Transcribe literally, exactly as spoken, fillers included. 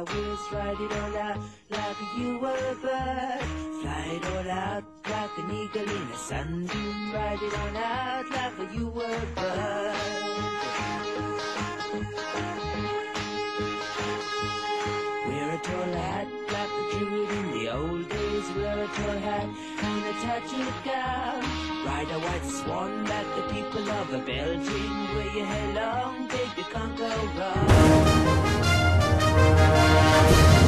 I will ride it all out like you were a bird. Fly it all out like an eagle in a sunbeam. Ride it all out like you were a bird. Wear a tall hat like the druid in the old days. Wear a tall hat and a tattooed gown. Ride a white swan like the people of a Belgium. Wear your hair long, baby, can't go wrong.